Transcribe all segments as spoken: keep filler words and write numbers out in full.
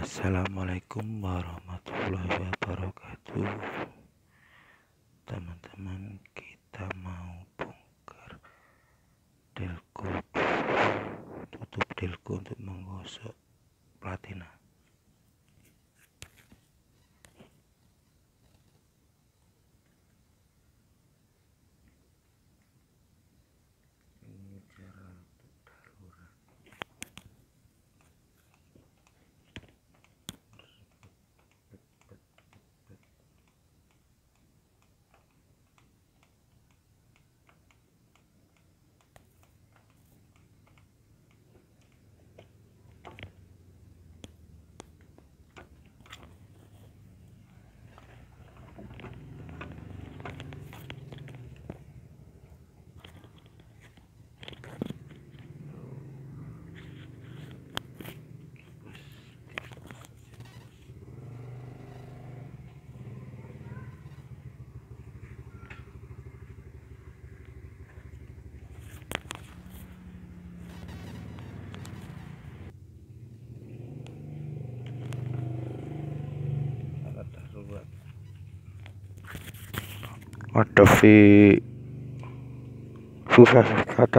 Assalamualaikum warahmatullahi wabarakatuh. Teman-teman, kita mau bongkar delco, tutup delco untuk menggosok platina. Ini cara untuk darurat. Ada V susah cutter,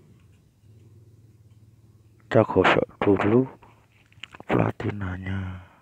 kita gosok dulu platinanya.